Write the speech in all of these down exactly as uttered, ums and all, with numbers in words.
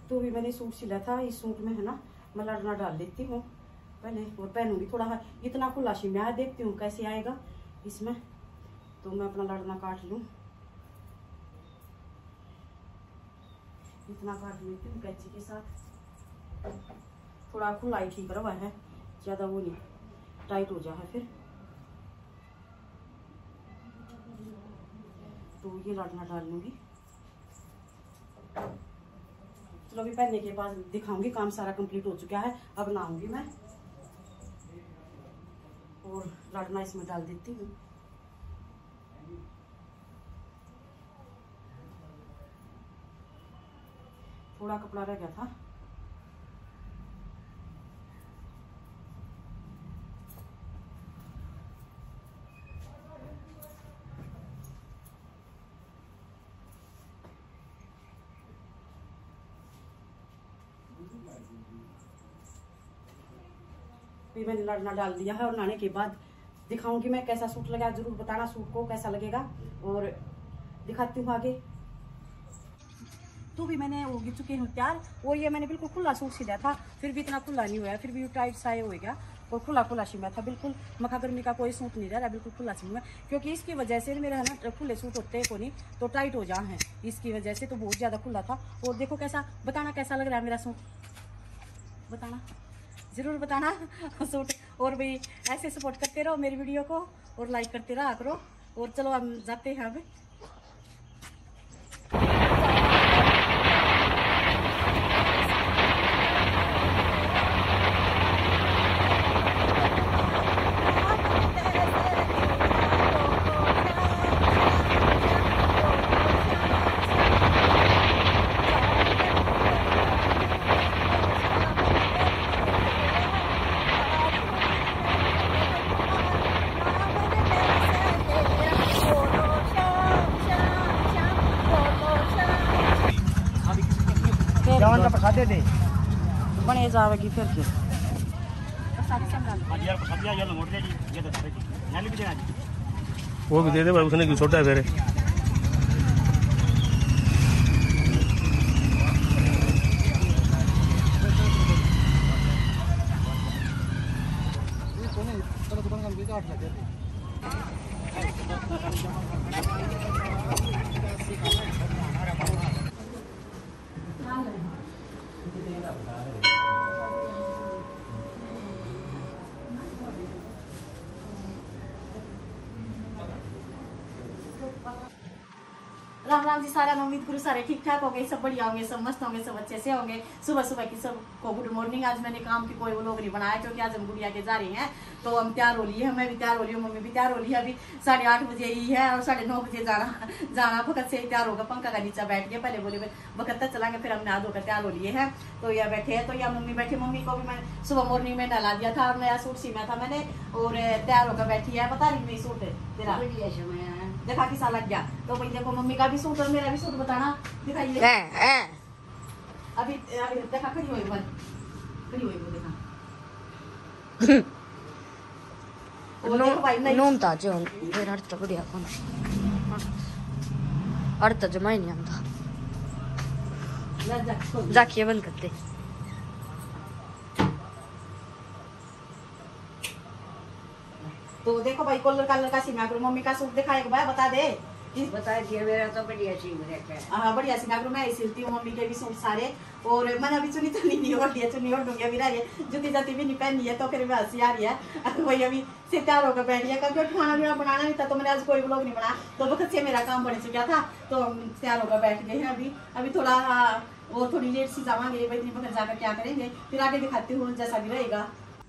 तो अभी मैंने सूट सिला था, इस सूट में है ना मैं लड़ना डाल देती हूँ पहले और पहनूंगी। थोड़ा है इतना खुला शिमला है, देखती हूँ कैसे आएगा इसमें। तो मैं अपना लड़ना काट लूँ, इतना काट लेती हूँ कैंची के साथ। थोड़ा खुला ही ठीक रहा है, ज्यादा वो नहीं टाइट हो जाए फिर। तो ये लड़ना डाल लूंगी। चलो अभी पहनने के बाद दिखाऊंगी, काम सारा कंप्लीट हो चुका है। अब नहाऊंगी मैं और लड़ना इसमें डाल देती हूँ। थोड़ा कपड़ा रह गया था। भी मैंने लड़ना डाल दिया है और नहाने के बाद दिखाऊंगी मैं कैसा सूट लगा। जरूर बताना सूट को कैसा लगेगा और दिखाती हूँ आगे। तो भी मैंने हो चुके हैं तैयार और ये मैंने बिल्कुल खुला सूट सिला था, फिर भी इतना खुला नहीं हुआ, फिर भी टाइट सा हो गया और खुला खुला सिमा था। बिल्कुल मखा गर्मी का कोई सूट नहीं रहा, बिल्कुल खुला सिमा, क्योंकि इसकी वजह से मेरा है ना खुले सूट होते हैं को नहीं तो टाइट हो जा है, इसकी वजह से तो बहुत ज़्यादा खुला था। और देखो कैसा, बताना कैसा लग रहा है मेरा सूट, बताना ज़रूर बताना सूट। और भी ऐसे सपोर्ट करते रहो मेरी वीडियो को और लाइक करते रहा करो। और चलो हम जाते हैं अब। जवान का प्रसाद दे दे बने जाएगी फिर के वो भी दे दे भाई, उसने क्यों छोटा है फिर। राम राम जी सारा, मैं उम्मीद करूँ सारे ठीक ठाक होंगे, सब बढ़िया होंगे, सब मस्त होंगे, सब अच्छे से होंगे। सुबह सुबह की सबको गुड मॉर्निंग। आज मैंने काम की कोई व्लॉग नहीं बनाया क्योंकि आज हम गुड़िया के जा रहे हैं, तो हम तैयार हो लिए, मैं भी तैयार हो रही हूँ, मम्मी भी तैयार हो रही है। अभी साढ़े आठ बजे ही है और साढ़े नौ बजे जाना जाना वक्त से ही तैयार होगा। पंखा का नीचे बैठ गया, पहले बोले वक्त तक चलाएंगे, फिर हम नहा धोकर तैयार हो लिए हैं। तो यह बैठे हैं, तो यह मम्मी बैठी, मम्मी को भी मैं सुबह मॉर्निंग में नहला दिया था और नया सूट सीना था मैंने और तैयार होकर बैठी है। बता रही मेरी सूट तेरा देखा किसा लग गया। तो भाई देखो मम्मी का भी सूट और मेरा भी सूट बताना, दिखाइए। अभी अभी देखा खड़ी हुई बन खड़ी हुई वो देखा और भाई नहीं नून ता जो फिर अर्थ बढ़िया कौन अर्थ जमा ही नहीं आंदा। जाकिए बंद कर दे। तो देखो भाई कलर कलर का सीना करो, मम्मी का सूट दिखाएगा भाई, बता दे। बता दिया मेरा तो बढ़िया सीन है। हाँ बढ़िया सीना करो, मैं सिलती हूँ मम्मी के भी सूट सारे। और मैंने अभी चुनी तो नहीं ओढ़ लिया, चुनी ओढ़ दूंगी अभी रही है, जुती जाती भी नहीं पहनी है, तो फिर मैं हंसी आ रही है। वही अभी से तैयार होकर बैठ गया, क्योंकि खाना पीना बनाना नहीं था तो मैंने आज कोई व्लॉग नहीं बना, तो वक्त से मेरा काम बन चुका था, तो तैयार होकर बैठ गए हैं। अभी अभी थोड़ा वो थोड़ी लेट सी जावांगे, इतनी वक्त जाकर क्या करेंगे, फिर आगे दिखाती हूँ जैसा भी रहेगा।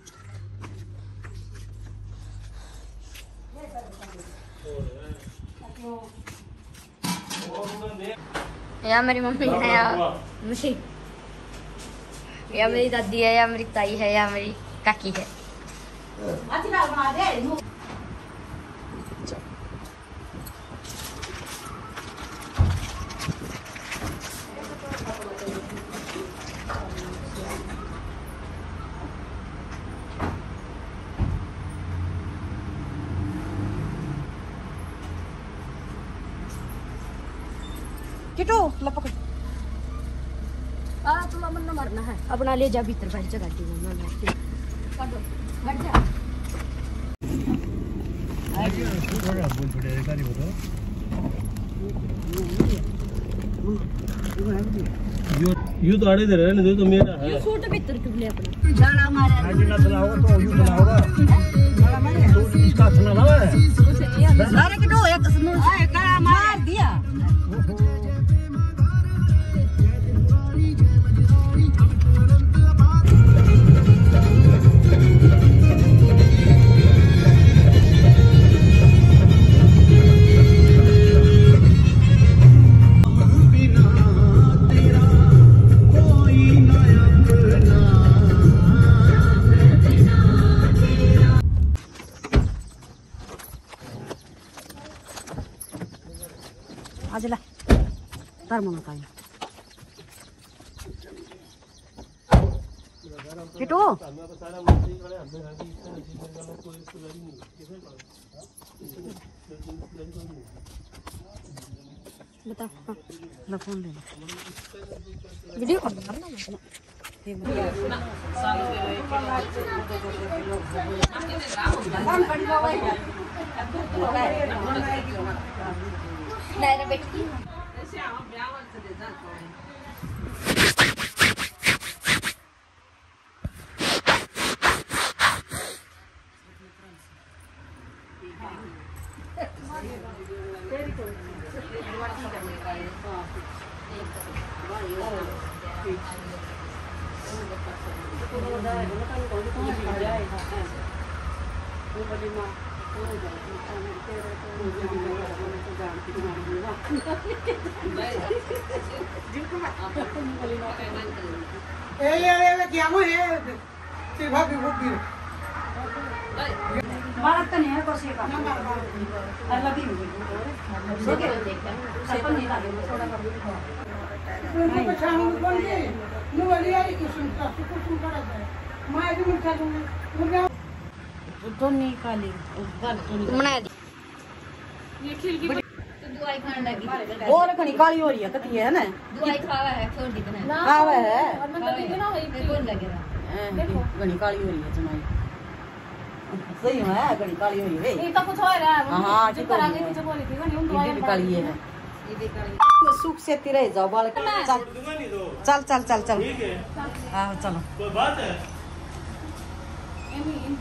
या मेरी मम्मी है, या मेरी या मेरी दादी है, या मेरी ताई है, या मेरी काकी है। किटू लपक आप अपना मन न मरना है अपना ले जा भीतर बैठ जा गाड़ी में ना बैठ जा यू यू तो आड़े दे रहे हैं तो मेरा है सूट भीतर क्यों ले अपना जाना मारे आगे ना चलाओगा तो यू चलाओगा तो इसका चला ना है अरे किटो एक काला मार दिया आज ला तार मन का किटो बता ला फोन ले वीडियो कॉल करना नहीं बेटी ए ये ये क्या हो है सिर्फ भी वो भी मारत तो नहीं है कोसी का अल्लाह भी ओके सपन नहीं लागे थोड़ा उनको पछाण बोल के नु वाली आई कुसुम का कुसुम करा है मैं भी मुझे दूंगा मुझे तो निकाली घर तो बना दी ये खिड़की तो दुआई खाने लगी और कनी काली हो रही है कती है ना दुआई खावा है छोड़ दी ना आवे है और मतलब ये ना है कौन लगेगा गणी काली हो रही है जमाई सही है गणी काली हो रही है ये तो कुछ हो रहा है हां हां जो करा के जो बोली थी ना उन ये भी काली है ये भी काली सुख से तिरे जाओ बाल चल चल चल चल चल ठीक है हां चलो कोई बात है